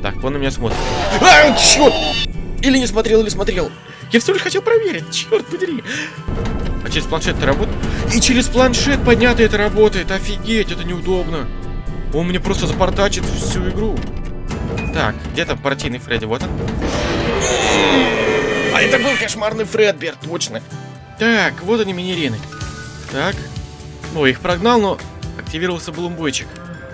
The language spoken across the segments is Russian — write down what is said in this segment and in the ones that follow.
Так, он на меня смотрит. А, черт! Или не смотрел, или смотрел. Я все лишь хотел проверить, черт подери. А через планшет это работает? И через планшет поднятый это работает. Офигеть, это неудобно. Он мне просто запортачит всю игру. Так, где там партийный Фредди? Вот он. А это был кошмарный Фредбер, точно. Так, вот они мини-арены. Так. Ну, их прогнал, но активировался блумбойчик.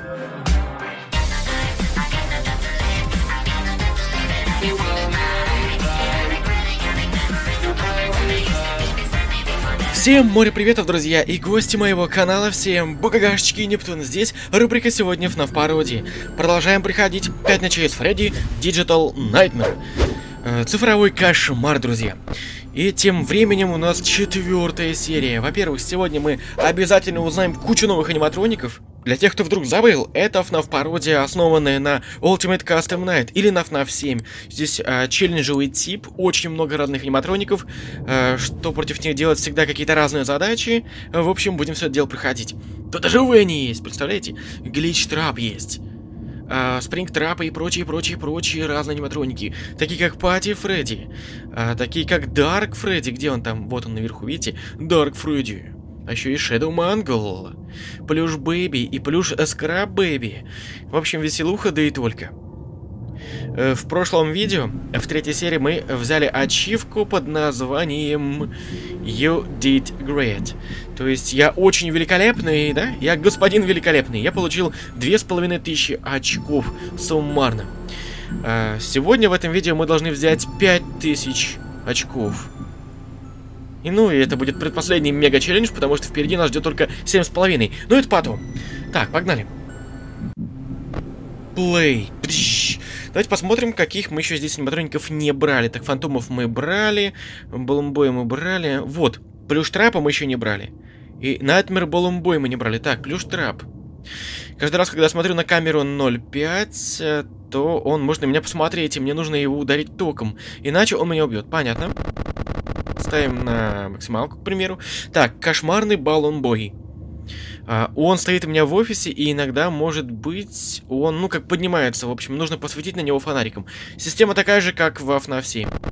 Всем море приветов, друзья, и гости моего канала, всем бугагашечки и Нептун. Здесь рубрика сегодня FNAF пародии. Продолжаем приходить 5 ночей с Фредди Digital Nightmare. Цифровой кошмар, друзья. И тем временем у нас 4-я серия. Во-первых, сегодня мы обязательно узнаем кучу новых аниматроников. Для тех, кто вдруг забыл, это FNAF пародия, основанная на Ultimate Custom Night или на FNAF 7. Здесь челленджевый тип, очень много разных аниматроников, что против них делать всегда какие-то разные задачи. В общем, будем все это дело проходить. Тут даже Венни есть, представляете? Глич-трап есть. Спринг-трапы и прочие разные аниматроники. Такие как Пати Фредди. Такие как Дарк Фредди. Где он там? Вот он наверху, видите? Дарк Фредди. А еще и Shadow Mangel. Плюш Бэби и плюш Скраб Бэби. В общем, веселуха, да и только. В прошлом видео, в 3-й серии, мы взяли ачивку под названием You Did Great. То есть я очень великолепный, да? Я господин великолепный. Я получил 2500 очков суммарно. Сегодня в этом видео мы должны взять 5000 очков. И ну, и это будет предпоследний мега-челлендж, потому что впереди нас ждет только 7,5. Ну, это потом. Так, погнали. Play. Давайте посмотрим, каких мы еще здесь аниматроников не брали. Так, фантомов мы брали, Балумбоя мы брали. Вот, плюш-трапа мы еще не брали. И Nightmare Балумбой мы не брали. Так, плюш-трап. Каждый раз, когда я смотрю на камеру 0.5, то он может на меня посмотреть, и мне нужно его ударить током. Иначе он меня убьет. Понятно. Ставим на максималку, к примеру. Так, кошмарный Балумбой. Он стоит у меня в офисе, и иногда, может быть, он, ну, как поднимается. В общем, нужно посветить на него фонариком. Система такая же, как в FNAF 7. То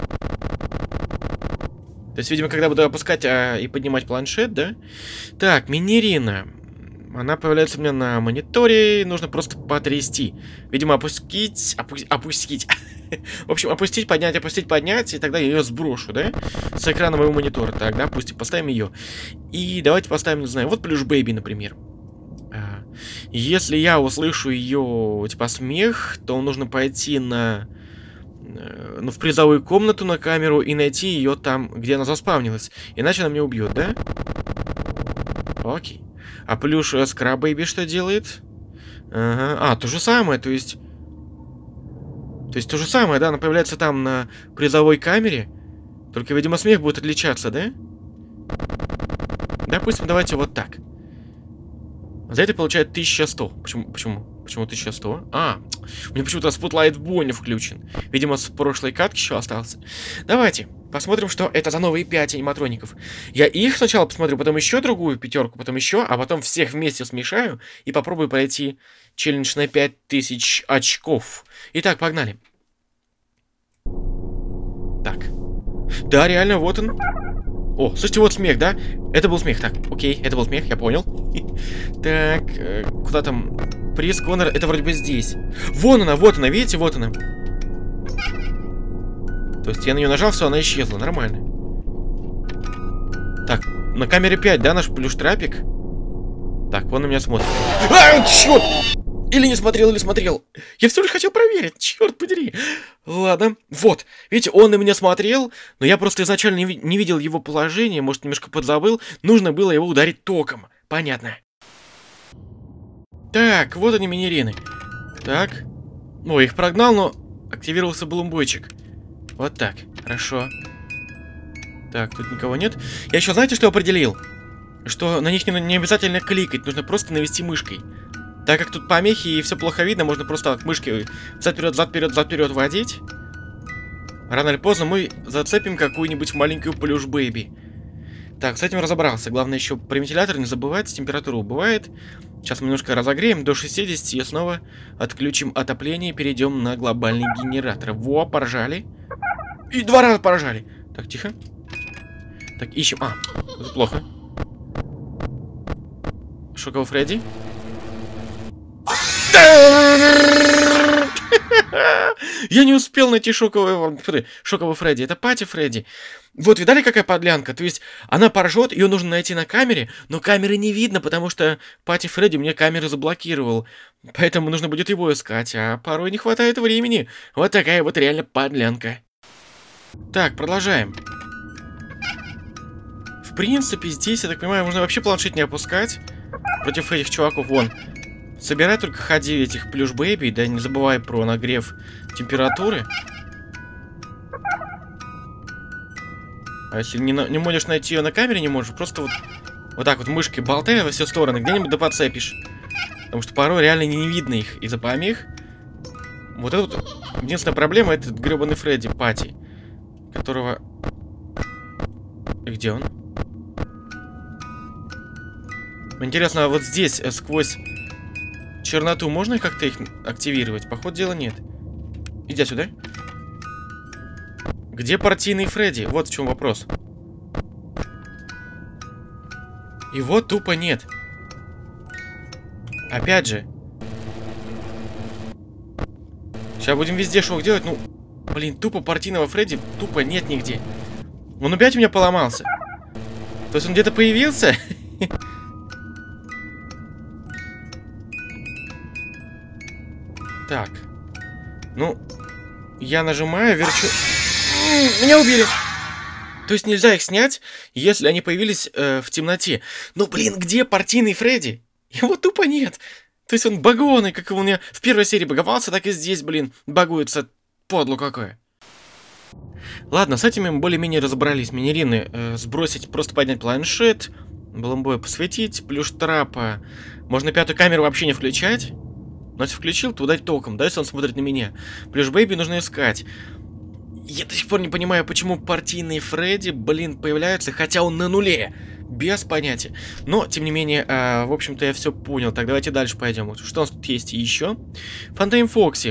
есть, видимо, когда буду опускать и поднимать планшет, да? Так, Минерина. Она появляется у меня на мониторе, нужно просто потрясти. Видимо, опустить. В общем, опустить, поднять, и тогда я ее сброшу, да? С экрана моего монитора. Так, допустим, поставим ее. И давайте поставим, не знаю, вот плюш Бэби, например. Если я услышу ее, типа, смех, то нужно пойти в призовую комнату на камеру и найти ее там, где она заспавнилась. Иначе она меня убьет, да? Окей. А плюш Скраб Бэби что делает? Ага. То же самое, то есть то же самое, да, она появляется там на призовой камере. Только, видимо, смех будет отличаться, да? Допустим, давайте вот так. За это получает 1100. Почему 1100? У меня почему-то Spotlight Bonnie включен. Видимо, с прошлой катки еще остался. Давайте посмотрим, что это за новые 5 аниматроников. Я их сначала посмотрю, потом еще другую 5, потом еще, а потом всех вместе смешаю и попробую пройти челлендж на 5000 очков. Итак, погнали. Так. Да, реально, вот он. О, слушайте, вот смех, да? Это был смех. Так, окей, это был смех, я понял. Так, куда там? Приз Коннор, это вроде бы здесь. Вон она, видите, вот она. То есть я на нее нажал, все, она исчезла, нормально. Так, на камере 5, да, наш плюш-трапик? Так, он на меня смотрит. Черт! Или не смотрел, или смотрел. Я все лишь хотел проверить, черт подери. Ладно, вот, видите, он на меня смотрел, но я просто изначально не видел его положение, может, немножко подзабыл. Нужно было его ударить током, понятно. Так, вот они минерины. Так, ну, их прогнал, но активировался блумбойчик. Вот так, хорошо. Так, тут никого нет. Я еще, знаете, что определил? Что на них не обязательно кликать, нужно просто навести мышкой. Так как тут помехи и все плохо видно, можно просто так мышкой взад-вперед водить. Рано или поздно мы зацепим какую-нибудь маленькую плюш Бэби. Так, с этим разобрался. Главное еще про вентилятор не забывать. Температура убывает. Сейчас мы немножко разогреем до 60 и снова отключим отопление и перейдем на глобальный генератор. Во, поржали. И 2 раза поржали. Так, тихо. Так, ищем. А, это плохо. Шоковый Фредди. Я не успел найти шокового Фредди. Это Пати Фредди. Вот, видали, какая подлянка? То есть, она поржет, ее нужно найти на камере, но камеры не видно, потому что Пати Фредди мне камеры заблокировал. Поэтому нужно будет его искать, а порой не хватает времени. Вот такая вот реально подлянка. Так, продолжаем. В принципе, здесь, я так понимаю, можно вообще планшет не опускать. Против этих чуваков, вон. Собирай только ходи этих плюш-бэйби, да не забывай про нагрев температуры. А если не можешь найти ее на камере, не можешь, просто вот так вот мышкой болтай во все стороны, где-нибудь да подцепишь. Потому что порой реально не видно их из-за помех. Вот это вот единственная проблема, это гребаный Фредди Пати, которого... И где он? Интересно, а вот здесь, сквозь черноту, можно как-то их активировать? Походу дела нет. Иди сюда. Где партийный Фредди? Вот в чем вопрос. Его тупо нет. Опять же. Сейчас будем везде шоу делать. Ну, блин, тупо партийного Фредди тупо нет нигде. Он опять у меня поломался. То есть он где-то появился? Так. Ну, я нажимаю, верчу... Меня убили! То есть нельзя их снять, если они появились в темноте. Но, блин, где партийный Фредди? Его тупо нет. То есть он багованный, как у меня в первой серии баговался, так и здесь, блин, багуется. Подло какое. Ладно, с этим мы более-менее разобрались. Минерины сбросить, просто поднять планшет. Баламбоя посветить, плюс трапа. Можно 5-ю камеру вообще не включать. Но если включил, то удать током, да, если он смотрит на меня. Плюс бэйби нужно искать. Я до сих пор не понимаю, почему партийный Фредди, блин, появляется, хотя он на нуле. Без понятия. Но, тем не менее, в общем-то, я все понял. Так, давайте дальше пойдем. Что у нас тут есть еще? Фантайм Фокси.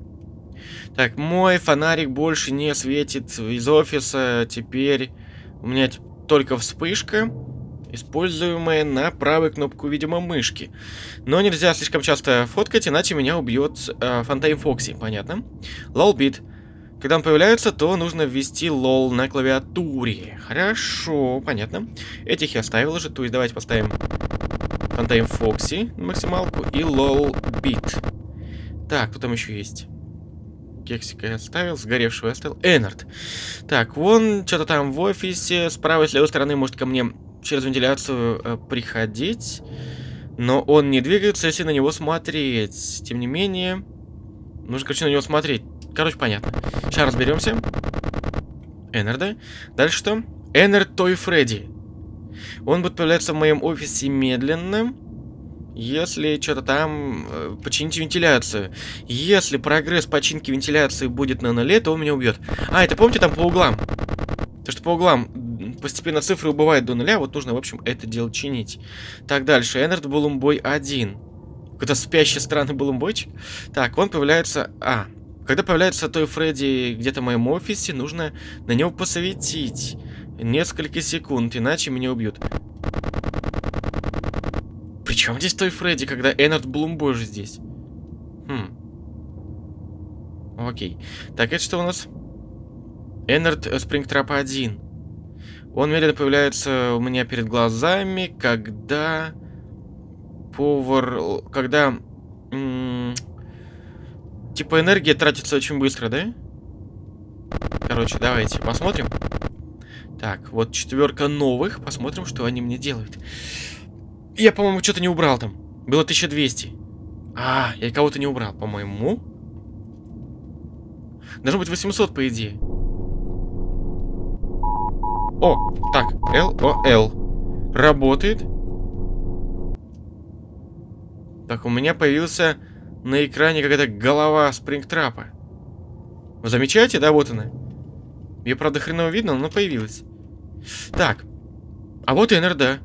Так, мой фонарик больше не светит из офиса. Теперь у меня только вспышка, используемая на правую кнопку, видимо, мышки. Но нельзя слишком часто фоткать, иначе меня убьет Фантайм Фокси. Понятно? Лолбит. Когда он появляется, то нужно ввести лол на клавиатуре. Хорошо, понятно. Этих я оставил уже, то есть давайте поставим Фантайм Фокси на максималку и лолбит. Так, кто там еще есть? Кексика я оставил, сгоревшего я оставил. Эннард. Так, вон что-то там в офисе. Справа и с левой стороны может ко мне через вентиляцию приходить. Но он не двигается, если на него смотреть. Тем не менее, нужно, короче, на него смотреть. Короче, понятно. Сейчас разберемся. Эннарда. Дальше что? Эннард Той Фредди. Он будет появляться в моем офисе медленно. Если что-то там... почините вентиляцию. Если прогресс починки вентиляции будет на 0, то он меня убьет. А, это помните там по углам? То, что по углам постепенно цифры убывают до 0. Вот нужно, в общем, это дело чинить. Так, дальше. Эннард Балумбой 1. Какой-то спящий странный балумбойчик. Так, он появляется... А, когда появляется Той Фредди где-то в моем офисе, нужно на него посветить несколько секунд, иначе меня убьют. Причем здесь Той Фредди, когда Эннард Блумбой же здесь? Окей. Так, это что у нас? Эннард Спрингтрап 1. Он медленно появляется у меня перед глазами, когда... Повар... Когда... Типа энергия тратится очень быстро, да? Короче, давайте посмотрим. Так, вот 4 новых. Посмотрим, что они мне делают. Я, по-моему, что-то не убрал там. Было 1200. А, я кого-то не убрал, по-моему. Должно быть 800, по идее. О, так, LOL. Работает. Так, у меня появился на экране какая-то голова Спрингтрапа. Вы замечаете, да, вот она. Ее, правда, хреново видно, но она появилась. Так. А вот Эннер, да.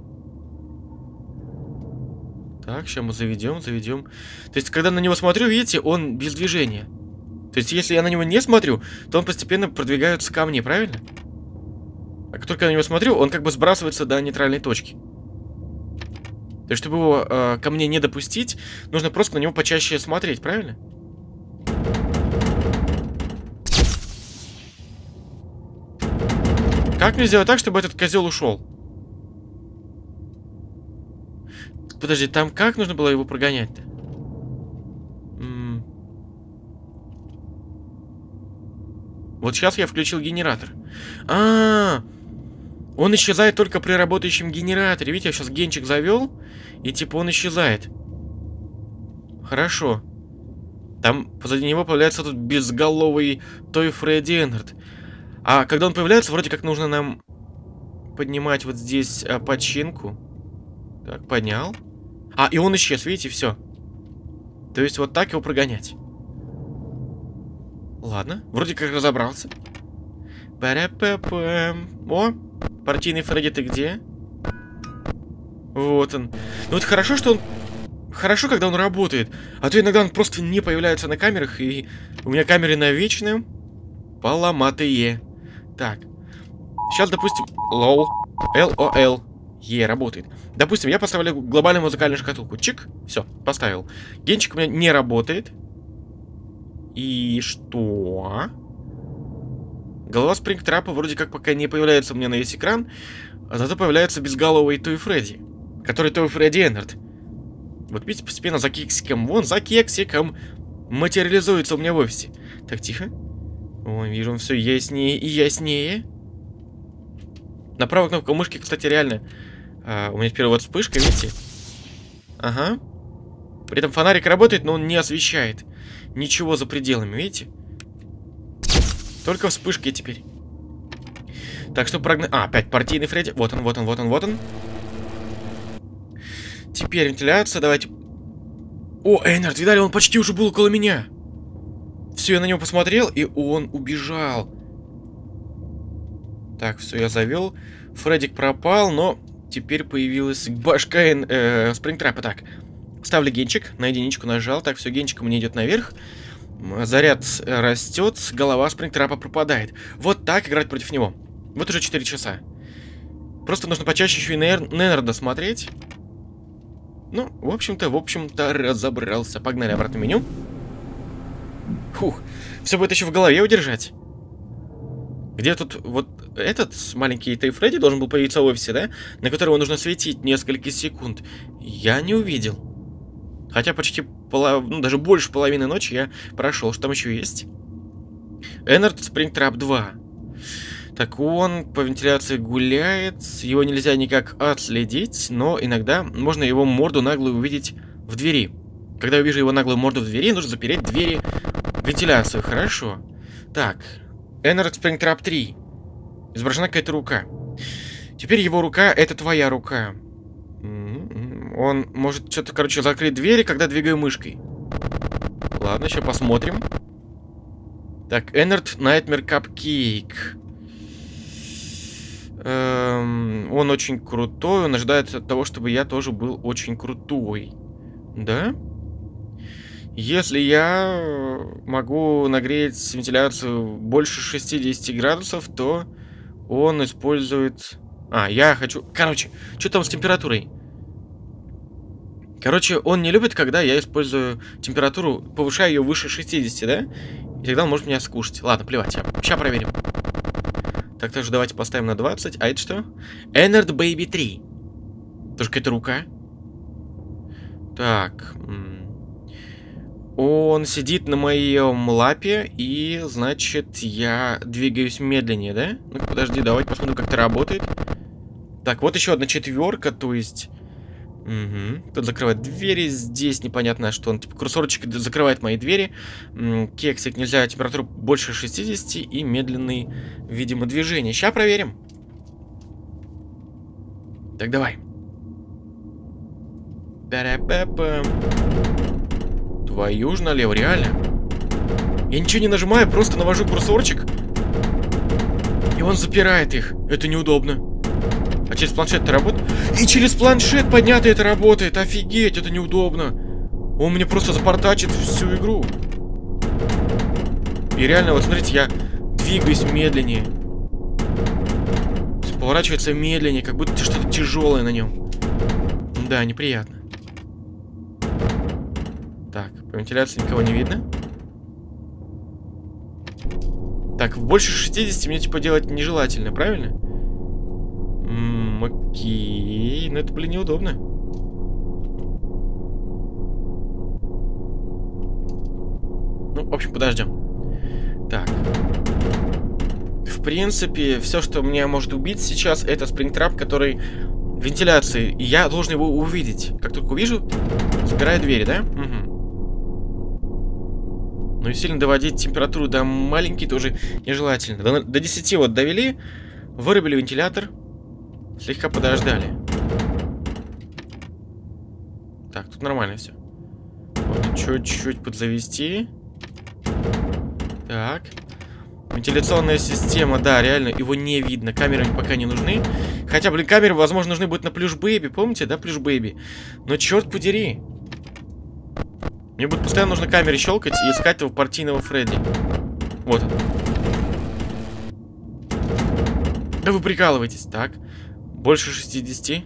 Так, сейчас мы заведем. То есть, когда на него смотрю, видите, он без движения. То есть, если я на него не смотрю, то он постепенно продвигается ко мне, правильно? А как только я на него смотрю, он как бы сбрасывается до нейтральной точки. То есть, чтобы его ко мне не допустить, нужно просто на него почаще смотреть, правильно? Как мне сделать так, чтобы этот козел ушел? Подожди, там как нужно было его прогонять-то? Вот сейчас я включил генератор. Он исчезает только при работающем генераторе. Видите, я сейчас генчик завел, и типа он исчезает. Хорошо. Там позади него появляется тут безголовый Той Фредди Эннард. А когда он появляется, вроде как нужно нам поднимать вот здесь починку. Так, поднял. И он исчез, видите, все. То есть вот так его прогонять. Ладно, вроде как разобрался. О, партийный Фредди, ты где? Вот он. Ну это хорошо, что он... Хорошо, когда он работает. А то иногда он просто не появляется на камерах, и у меня камеры навечно поломатые. Так. Сейчас, допустим... LOL. LOL. Работает. Допустим, я поставлю глобальную музыкальную шкатулку. Чик. Все, поставил. Генчик у меня не работает. И что? Голова Спрингтрапа вроде как пока не появляется у меня на весь экран, а зато появляется безголовый Той Фредди, который Той Фредди Эннард. Вот видите, постепенно за кексиком, вон за кексиком материализуется у меня в офисе. Так, тихо. Ой, вижу, он все яснее и яснее. На правой кнопке мышки, кстати, реально у меня теперь вот вспышка, видите? Ага. При этом фонарик работает, но он не освещает ничего за пределами, видите? Только вспышки теперь. Так, что прогнать... Опять партийный Фредди. Вот он. Теперь вентиляция, давайте... О, Эннард, видали, он почти уже был около меня. Все, я на него посмотрел, и он убежал. Так, все, я завел. Фреддик пропал, но теперь появилась башка Спрингтрапа. Так, ставлю генчик, на единичку нажал. Так, все, генчик мне идет наверх. Заряд растет, голова Спрингтрапа пропадает. Вот так играть против него. Вот уже 4 часа. Просто нужно почаще еще и на Эннарда смотреть. Ну, в общем-то, разобрался. Погнали обратно в меню. Фух, все будет еще в голове удержать. Где тут вот этот маленький Той Фредди должен был появиться в офисе, да? На которого нужно светить несколько секунд. Я не увидел. Хотя почти даже больше половины ночи я прошел. Что там еще есть? Эннард Спрингтрап 2. Так, он по вентиляции гуляет. Его нельзя никак отследить, но иногда можно его морду наглую увидеть в двери. Когда я вижу его наглую морду в двери, нужно запереть двери в вентиляцию. Хорошо. Так, Эннард Спрингтрап 3. Изображена какая-то рука. Теперь его рука — это твоя рука. Он может что-то, короче, закрыть двери, когда двигаю мышкой. Ладно, еще посмотрим. Так, Эннард Найтмер Капкейк. Он очень крутой, он ожидает от того, чтобы я тоже был очень крутой. Да? Если я могу нагреть вентиляцию больше 60 градусов, то он использует... я хочу... Короче, что там с температурой? Короче, он не любит, когда я использую температуру, повышаю ее выше 60, да? И тогда он может меня скушать. Ладно, плевать, сейчас проверим. Так, также давайте поставим на 20. А это что? Эннард Бэйби 3. Тоже какая-то рука. Так. Он сидит на моем лапе, и, значит, я двигаюсь медленнее, да? Ну-ка, подожди, давайте посмотрим, как это работает. Так, вот еще одна четверка, то есть... Угу. Тут закрывает двери, здесь непонятно, что он, типа, курсорчик закрывает мои двери. Кексик, нельзя температуру больше 60 и медленный, видимо, движение. Сейчас проверим. Так, давай. Твою ж налево, реально. Я ничего не нажимаю, просто навожу курсорчик. И он запирает их. Это неудобно. А через планшет это работает? И через планшет поднятый это работает. Офигеть, это неудобно. Он мне просто запортачит всю игру. И реально, вот смотрите, я двигаюсь медленнее. Поворачивается медленнее, как будто что-то тяжелое на нем. Да, неприятно. Так, по вентиляции никого не видно. Так, больше 60 мне типа делать нежелательно, правильно? Окей. Но это, блин, неудобно. Ну, в общем, подождем. Так. В принципе, все, что меня может убить сейчас, это спрингтрап, который в вентиляции. И я должен его увидеть. Как только увижу, запираю двери, да? Угу. Ну и сильно доводить температуру до маленькой тоже нежелательно. До 10 вот довели, вырубили вентилятор, слегка подождали. Так, тут нормально все. Можно чуть-чуть подзавести. Так. Вентиляционная система, да, реально, его не видно. Камеры пока не нужны. Хотя, блин, камеры, возможно, нужны будут на Плюш Бэйби. Помните, да, Плюш Бэйби? Но черт подери. Мне будет постоянно нужно камеры щелкать и искать его партийного Фредди. Вот он. Да вы прикалываетесь. Так. Больше 60.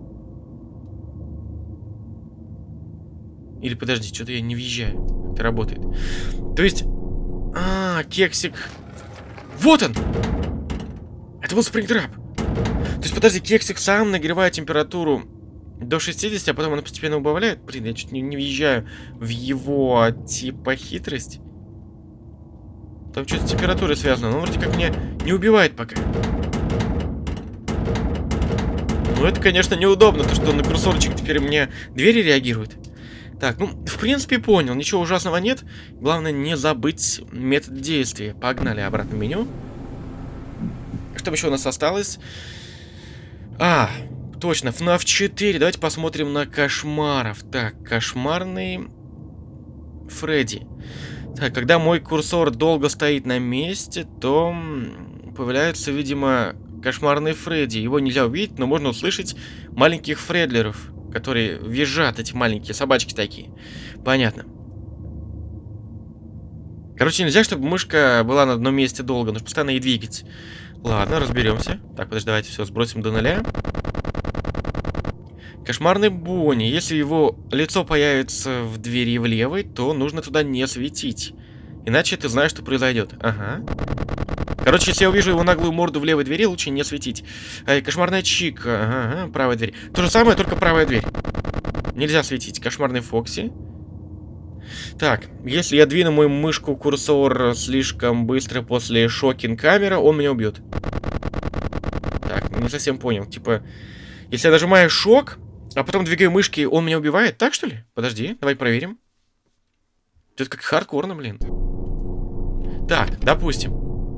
Или подожди, что-то я не въезжаю. Как это работает. То есть... кексик. Вот он! Это был спрингтрап. То есть, подожди, кексик сам нагревает температуру до 60, а потом она постепенно убавляет. Блин, я чуть не въезжаю в его, типа, хитрость. Там что-то с температурой связано. Но вроде как меня не убивает пока. Ну, это, конечно, неудобно, то, что на курсорчик теперь мне двери реагируют. Так, ну, в принципе, понял. Ничего ужасного нет. Главное, не забыть метод действия. Погнали обратно в меню. Что еще у нас осталось? Точно, FNAF 4. Давайте посмотрим на кошмаров. Так, кошмарный Фредди. Так, когда мой курсор долго стоит на месте, то появляется, видимо, кошмарный Фредди. Его нельзя увидеть, но можно услышать маленьких фредлеров, которые визжат, эти маленькие собачки такие. Понятно. Короче, нельзя, чтобы мышка была на одном месте долго. Нужно постоянно ей двигать. Ладно, разберемся. Так, подожди, давайте все сбросим до 0. Кошмарный Бонни. Если его лицо появится в двери в левой, то нужно туда не светить. Иначе ты знаешь, что произойдет. Ага. Короче, если я увижу его наглую морду в левой двери, лучше не светить. Кошмарная Чика. Ага, правая дверь. То же самое, только правая дверь. Нельзя светить. Кошмарный Фокси. Так, если я двину мою мышку курсор слишком быстро после шокинг-камера, он меня убьет. Так, не совсем понял. Типа, если я нажимаю шок, а потом двигаю мышки, он меня убивает? Так, что ли? Подожди, давай проверим. Это как хардкорно, блин. Так, допустим.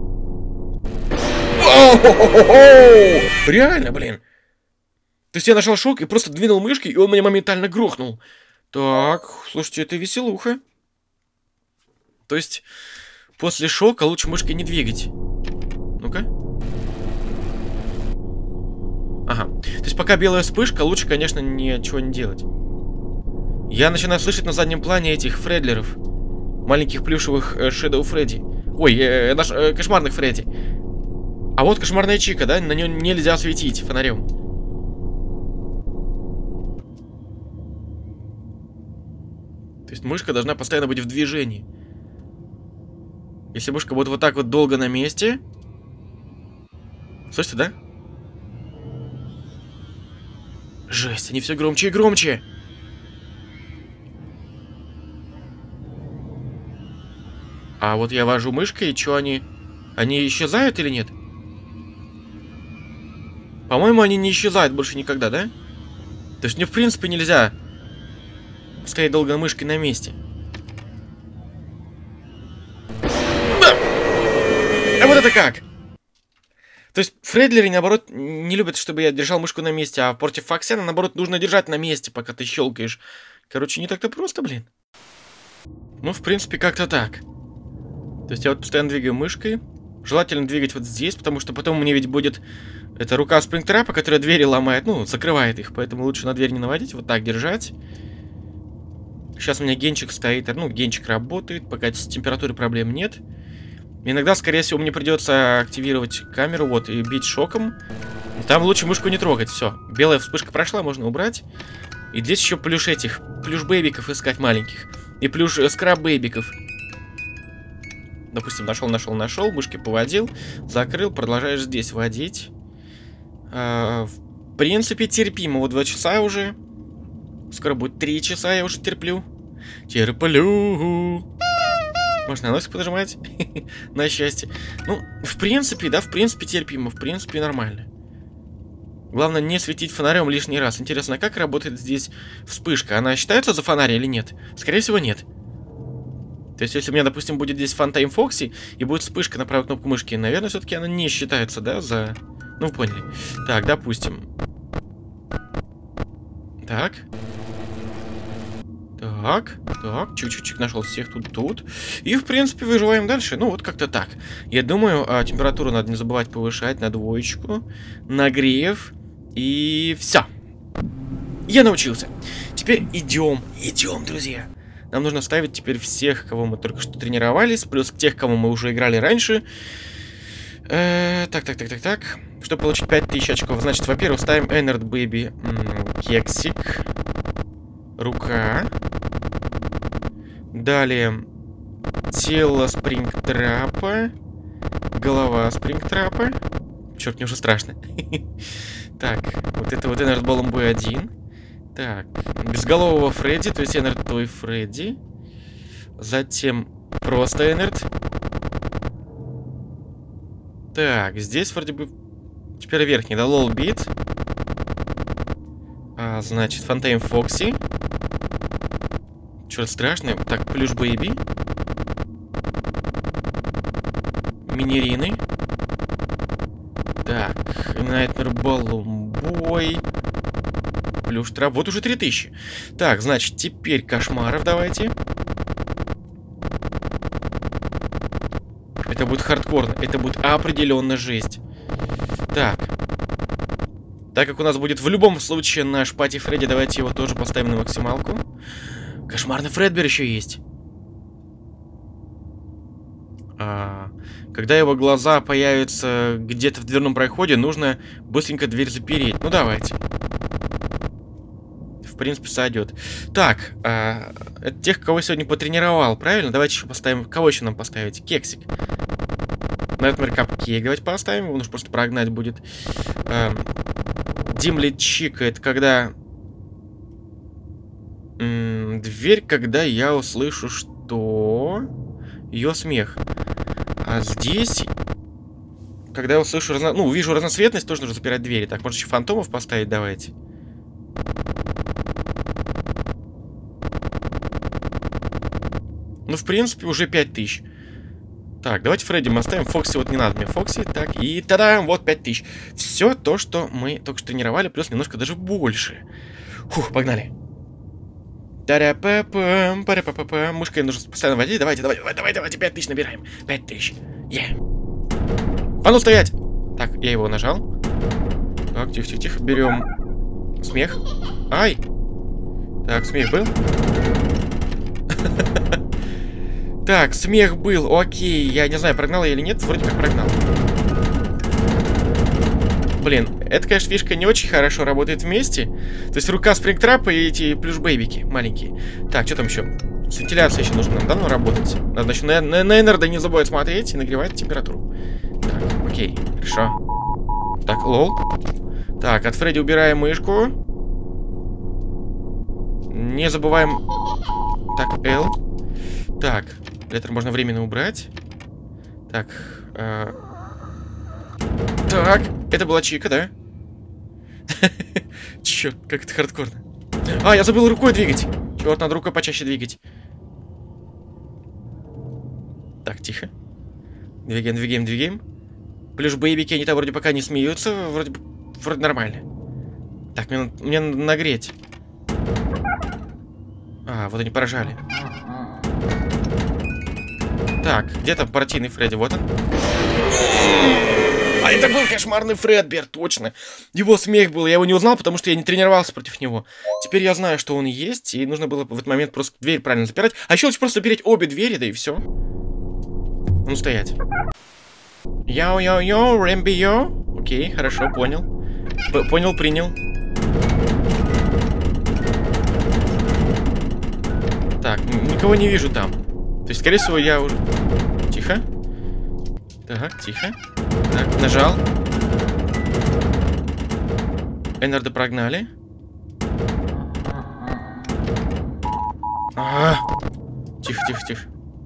Реально, блин. То есть я нажал шок и просто двинул мышки, и он меня моментально грохнул. Так, слушайте, это веселуха. То есть после шока лучше мышкой не двигать. Ну-ка. Ага. То есть пока белая вспышка, лучше, конечно, ничего не делать. Я начинаю слышать на заднем плане этих фредлеров. Маленьких плюшевых Shadow Фредди. Ой, кошмарных Фредди. А вот кошмарная Чика, да? На нее нельзя светить фонарем. То есть мышка должна постоянно быть в движении. Если мышка будет вот так вот долго на месте... Слышите, да? Жесть, они все громче и громче. А вот я вожу мышкой, и что они... Они исчезают или нет? По-моему, они не исчезают больше никогда, да? То есть мне, в принципе, нельзя стоять долго мышкой на месте. Да! А вот это как? То есть фредлеры, наоборот, не любят, чтобы я держал мышку на месте, а против Фоксена, наоборот, нужно держать на месте, пока ты щелкаешь. Короче, не так-то просто, блин. Ну, в принципе, как-то так. То есть я вот постоянно двигаю мышкой. Желательно двигать вот здесь, потому что потом мне ведь будет Это рука спрингтрапа, которая двери ломает, ну, закрывает их, поэтому лучше на дверь не наводить, вот так держать. Сейчас у меня генчик стоит, ну, генчик работает, пока с температурой проблем нет. Иногда, скорее всего, мне придется активировать камеру, вот, и бить шоком. И там лучше мышку не трогать, все. Белая вспышка прошла, можно убрать. И здесь еще плюш этих, плюш-бэйбиков искать маленьких. И плюш скраб-бэйбиков. Допустим, нашел, мышки поводил, закрыл, продолжаешь здесь водить. В принципе, терпимо. Вот 2 часа уже. Скоро будет 3 часа, я уже терплю. Терплю. Можно на носик подожимать. На счастье. Ну, в принципе, да, в принципе терпимо. В принципе, нормально. Главное, не светить фонарем лишний раз. Интересно, как работает здесь вспышка? Она считается за фонарь или нет? Скорее всего, нет. То есть, если у меня, допустим, будет здесь Phantom Foxy и будет вспышка на правую кнопку мышки, наверное, все-таки она не считается, да, за... Ну, поняли. Так, допустим. Так. Так, чуть-чуть нашел всех тут. И, в принципе, выживаем дальше. Ну, вот как-то так. Я думаю, температуру надо не забывать повышать на 2. Нагрев. И все. Я научился. Теперь идем, друзья. Нам нужно ставить теперь всех, кого мы только что тренировались, плюс тех, кому мы уже играли раньше. Так. Чтобы получить 5000 очков, значит, во-первых, ставим Энерд Бэйби, кексик, рука. Далее тело спрингтрапа, голова спрингтрапа. Черт, мне уже страшно. Так, вот это вот Энерд Боломбой 1. Так, безголового Фредди, то есть Энерд Той Фредди. Затем просто Энерд. Так, здесь вроде бы теперь верхний, да, Лол Бит. Значит, Phantom Foxy. Черт, страшный. Так, плюш Бэйби. Минерины. Так, Nightmare Balloon плюш трап. Вот уже 3000. Так, значит, теперь кошмаров давайте. Это будет хардкорно. Это будет определенно жесть. Так. Так как у нас будет в любом случае наш Пати Фредди, давайте его тоже поставим на максималку. Кошмарный Фредбер еще есть. Когда его глаза появятся где-то в дверном проходе, нужно быстренько дверь запереть. Ну, давайте. В принципе, сойдет. Так, это тех, кого я сегодня потренировал, правильно? Давайте еще поставим... Кого еще нам поставить? Кексик. Nightmare Cupcake давайте поставим. Его нужно просто прогнать будет. Dimly Chica, это когда... Дверь, когда я услышу, что... Ее смех. А здесь... Когда я услышу... Ну, увижу разноцветность, тоже нужно запирать двери. Так, может еще фантомов поставить? Давайте. Ну, в принципе, уже 5000. Так, давайте Фредди мы оставим. Фокси вот не надо мне. Фокси, так, и та-дам, вот 5000. Все то, что мы только что тренировали, плюс немножко даже больше. Фух, погнали. Та-ра-па-пам, пара-па-па-пам. Мышкой нужно постоянно водить. Давайте, 5000 набираем. 5000. А ну стоять! Так, я его нажал. Так, тихо. Берем смех. Ай! Так, смех был. Так, смех был, окей. Я не знаю, прогнал я или нет. Вроде как прогнал. Блин, это, конечно, фишка не очень хорошо работает вместе. То есть рука спрингтрапа и эти плюш-бэйбики маленькие. Так, что там еще? С вентиляцией еще нужно нам давно работать. Надо еще на Энерда не забывать смотреть и нагревать температуру. Так, окей, хорошо. Так, лол. Так, от Фредди убираем мышку. Не забываем... Так, L. Так, летер можно временно убрать. Так, так, это была Чика, да? Черт, как это хардкорно. Я забыл рукой двигать. Черт, надо рукой почаще двигать. Так, тихо. Двигаем. Плюс бэйбики, они там вроде пока не смеются. Вроде нормально. Так, мне надо нагреть. Вот они поражали. Так, где там партийный Фредди? Вот он. А это был кошмарный Фредбер, точно. Его смех был, я его не узнал, потому что я не тренировался против него. Теперь я знаю, что он есть, и нужно было в этот момент просто дверь правильно запирать. А еще лучше просто запереть обе двери, да и все. Ну, стоять. Йоу-йоу-йоу, Рэмби-йоу. Окей, хорошо, понял. Понял, принял. Так, никого не вижу там. То есть, скорее всего, я уже... Тихо. Так, тихо. Так, нажал. Эннарда прогнали. Тихо, тихо, тихо.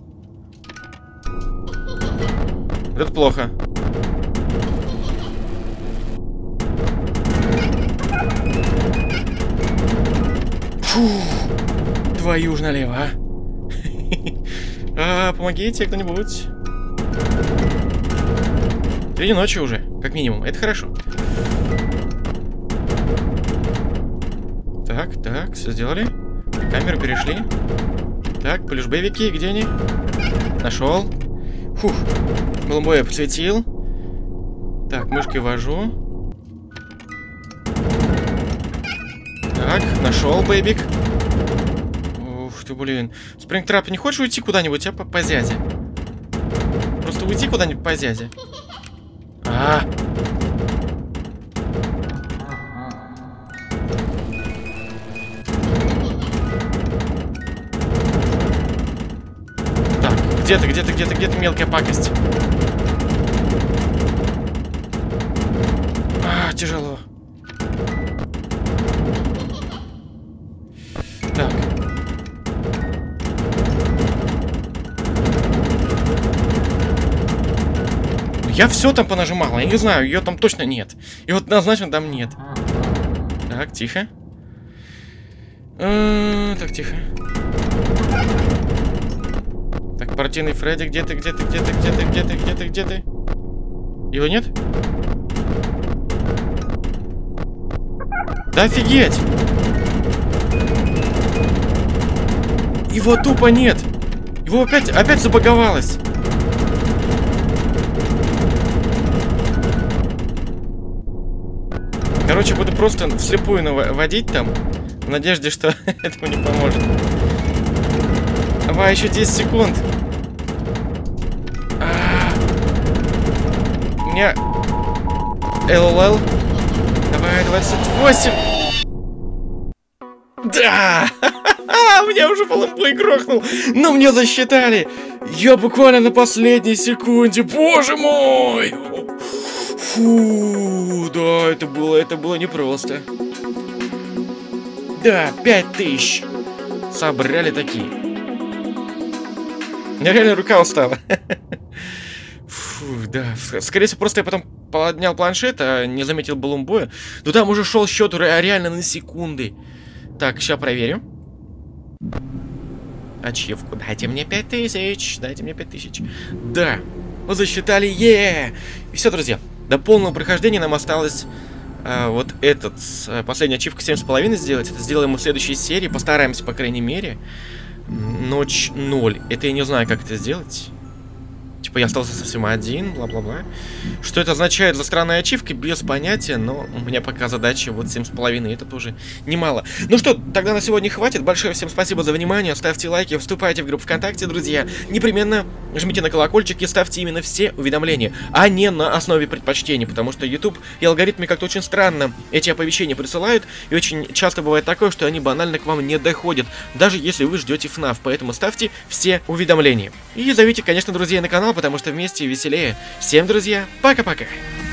Это плохо. Фу. Твою ж налево, помогите кто-нибудь. 3 ночи уже, как минимум. Это хорошо. Так, так, все сделали. Камеру перешли. Так, плюшбэвики, где они? Нашел. Фух. Голубой я подсветил. Так, мышкой вожу. Так, нашел бэйбик. Ух ты, блин. Спрингтрап, не хочешь уйти куда-нибудь, а по зязе? Просто уйти куда-нибудь по зязе. Так, где-то, мелкая пакость. Тяжело. Так. Я все там понажимал, я не знаю, ее там точно нет. И вот однозначно там нет. Так, тихо. Так, тихо. Так, партийный Фредди, где ты? Его нет? Да офигеть! Его тупо нет! Его опять забаговалось! Короче, буду просто вслепую наводить там, в надежде, что этому не поможет. Давай, еще 10 секунд. У меня... ЛЛЛ. Давай, 28. Да! Меня уже поломбой грохнул. Но мне засчитали. Я буквально на последней секунде. Боже мой! Фу, да, это было непросто. Да, 5000. Собрали такие. У меня реально рука устала. Фу, да. Скорее всего, просто я потом поднял планшет, а не заметил балумбоя. Но там уже шел счет реально на секунды. Так, сейчас проверю. Ачивку. Дайте мне 5000. Дайте мне 5000. Да. Мы засчитали. И все, друзья. До полного прохождения нам осталось вот последняя ачивка 7,5 сделать. Это сделаем мы в следующей серии. Постараемся, по крайней мере. Ночь 0. Это я не знаю, как это сделать. Типа я остался совсем один, бла-бла-бла. Что это означает за странные ачивки, без понятия, но у меня пока задача вот 7,5, это тоже немало. Ну что, тогда на сегодня хватит. Большое всем спасибо за внимание, ставьте лайки, вступайте в группу ВКонтакте, друзья. Непременно жмите на колокольчик и ставьте именно все уведомления, а не на основе предпочтений, потому что YouTube и алгоритмы как-то очень странно эти оповещения присылают, и очень часто бывает такое, что они банально к вам не доходят, даже если вы ждете FNAF, поэтому ставьте все уведомления. И зовите, конечно, друзей на канал, потому что вместе веселее. Всем, друзья, пока-пока!